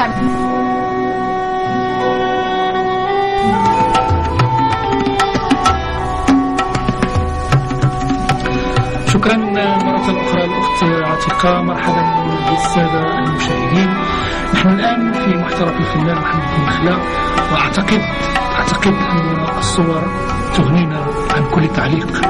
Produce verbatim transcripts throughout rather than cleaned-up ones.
الواقع. شكرا مرة أخرى الأخت عتيقة. مرحبا بالسادة المشاهدين. نحن الآن في محترف الفنان محمد بن مخلا، وأعتقد أعتقد أن الصور تغنينا عن كل تعليق.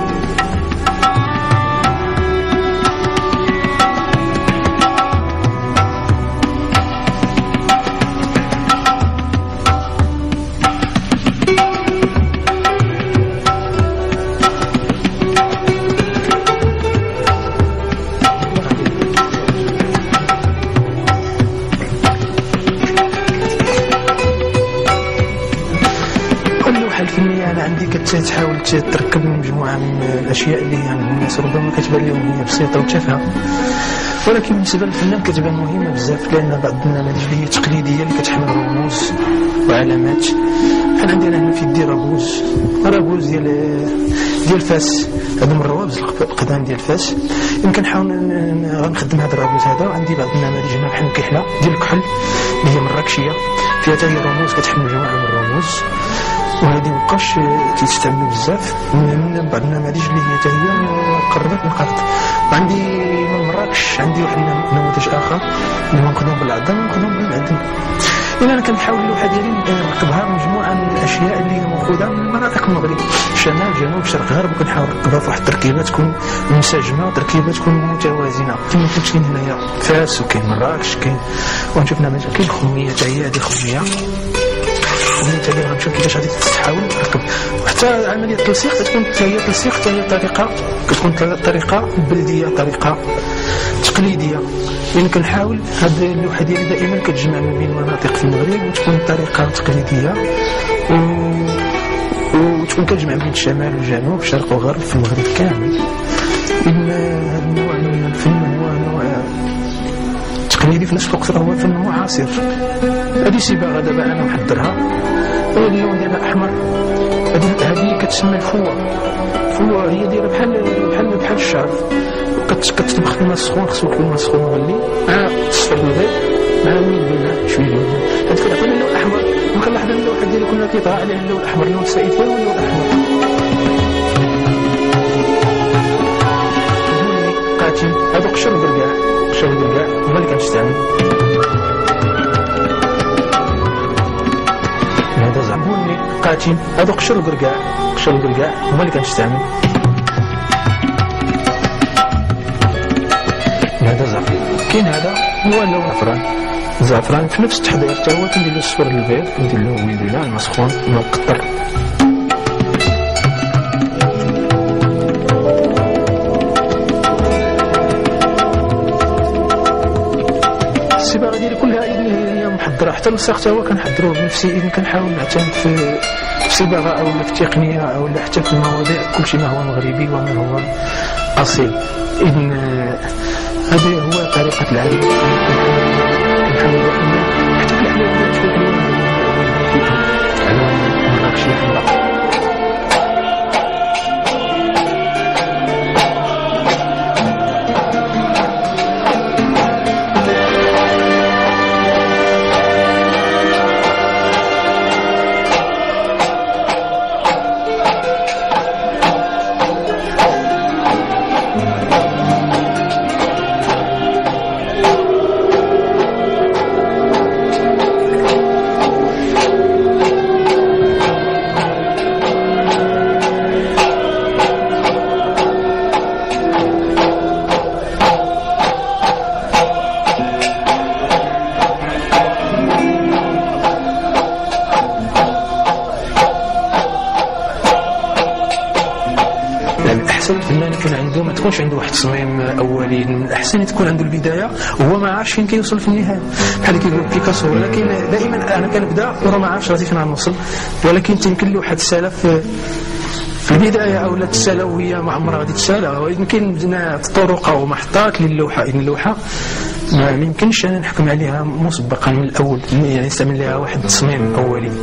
تحاول تركب مجموعة من الأشياء اللي يعني الناس ربما كتبان لهم هي بسيطة وتافهة، ولكن بالنسبة للفنان كتبان مهمة بزاف، لأن بعض النماذج اللي هي تقليدية اللي كتحمل رموز وعلامات. بحال عندنا هنا في يدي رابوز رابوز ديال ديال فاس، هذا من الروابز القدام ديال فاس. يمكن نحاول غنخدم هذا الرابوز هذا. وعندي بعض النماذج هنا بحال الكحلة ديال الكحل اللي هي مراكشية، فيها حتى هي رموز كتحمل مجموعة من الرموز، وهذه مابقاش تيستعملوا بزاف. من بعض النماذج اللي هي حتى هي قربت من القرض. وعندي من مراكش عندي واحد نموذج اخر اللي مخدوم بالعظم ومخدوم بالمعدن. الا انا كنحاول اللوحه ديالي نركبها مجموعه من الاشياء اللي هي ماخوذه من مناطق المغرب، شمال جنوب شرق غرب، وكنحاول نركبها في واحد التركيبه تكون منسجمه وتركيبه تكون متوازنه. كما قلت كاين هنايا فاس وكاين مراكش كاين، ونشوف نماذج كاين خميه حتى هي هذه خميه حتى هي غنشوف كيفاش غادي تحاول تركب. وحتى عمليه التلصيق تكون حتى هي تلصيق حتى هي طريقه كتكون طريقه بلديه، طريقه تقليديه. يعني كنحاول هاد اللوحه ديالي دائما كتجمع ما بين مناطق في المغرب وتكون طريقه تقليديه و... وتكون كتجمع بين الشمال والجنوب الشرق والغرب في المغرب كامل. ان هذا النوع من الفن هو نوع تقليدي في نفس الوقت هو فن معاصر. هذه صباغه دابا انا محضرها، اللون ديالها احمر. هذه كتسمى الفوه. الفوه هي دايره بحال بحال بحال الشعر، كتطبخ في الماء السخون، خصو يكون الماء السخون مغلي مع الصفر البيض مع ميل بناء شويه ديال الماء. هذا كيعطينا اللون الاحمر. وكنلاحظ ان اللوحه ديالي كلها كيطغى عليها اللون الاحمر، اللون السائد هو اللون الاحمر. قاتم هذا قشر الرقاع، قشر الرقاع هو اللي كنستعمل. هذا زعبوني قاتم هذا قشر الرقاع، قشر الرقاع هو اللي كنستعمل. هذا زعفران. كاين هذا هو اللون الزعفران. الزعفران في نفس التحضير حتى هو كندير له الصفر البيض، كندير له ميدولا الماء سخون الماء مقطر. الصباغه ديالي كلها هي محضره، حتى الوساخ حتى هو كنحضروه بنفسي. اذا كنحاول نعتمد في الصباغه او في التقنيه او حتى في المواضيع كل شيء ما هو مغربي وما هو اصيل. اذن هذه هو طريقة العمل. كنحاول حتى في الألوان تكون ألوان مراكشية حمراء. الفنان يكون عنده ما تكونش عنده واحد التصميم اولي. من الاحسن تكون عنده البدايه وهو ما عارفش فين كيوصل في النهايه، بحال كيقول بيكاسو. ولكن دائما انا كنبدا ورا ما عارفش راسي فين غنوصل، ولكن تيمكن له واحد السلف في البدايه او لا تسالى وهي ما عمرها غادي تسالى. ويمكن بدنا طرق او محطات للوحه. ان اللوحه ما يمكنش انا نحكم عليها مسبقا من الاول، يعني نستعمل لها واحد التصميم اولي.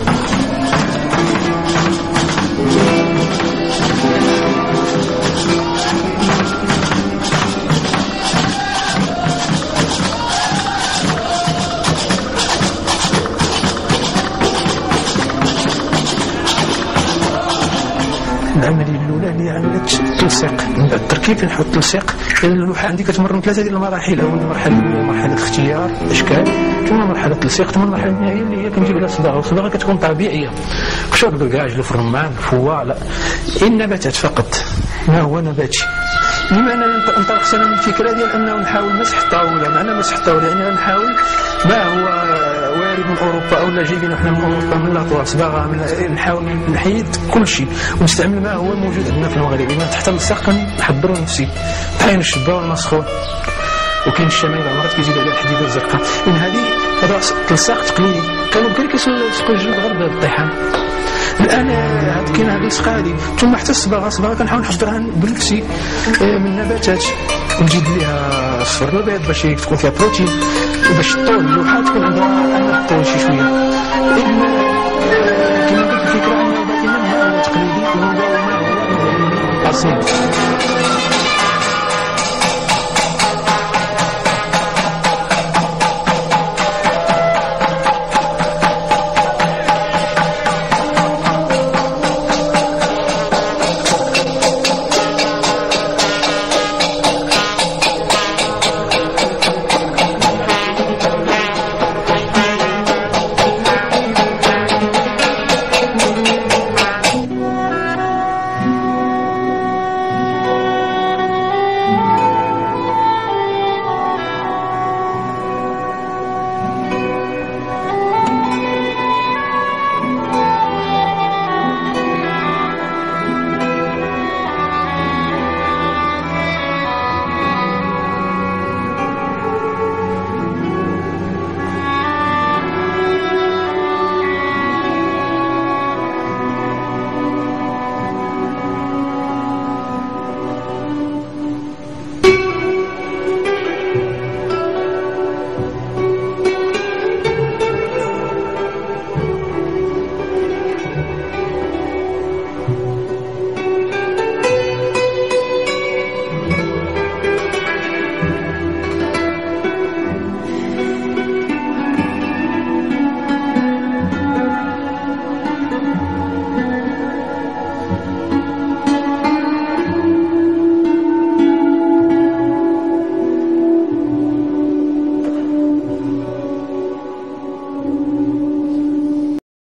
العمليه الاولى اللي هي عمليه التلصيق. من بعد التركيب نحط التلصيق. اللوحه عندي كتمر من ثلاثه ديال المراحل. اول مرحله مرحله اختيار الاشكال، ثم مرحله التلصيق، ثم المرحله النهائيه اللي هي كنجيب لها صباغه. والصباغه كتكون طبيعيه، قشور بالكاج لا في الرمان فوا لا النباتات فقط ما هو نباتي. بما اننا انطلقت انا من الفكره ديال انه نحاول مسح الطاوله. معنى مسح الطاوله يعني نحاول ما هو وارد من اوروبا او لا جايبين احنا من اوروبا من لاطوار صباغه، من نحاول نحيد كل شيء ونستعمل ما هو موجود عندنا في المغرب. انا تحت اللصاق كنحضروا نفسي طحين الشبه والمسخون، وكاين الشمال مرات كيزيدوا عليها الحديده الزرقاء. من هذه هذا تلصاق تقليدي كانوا بكري كيسلقوا الجلد غير بالطيحان. الان هاد كاين هاد اللصقه هادي، ثم حتى الصباغه الصباغه كنحاول نحضرها بنفسي من نباتات ونزيد ليها الصفر الابيض باش تكون فيها بروتين، باش الطول اللوحه تكون عندها الطول شي شويه. كما قلت الفكره انه باقي منها تقليدي وهو ما هو اصيل.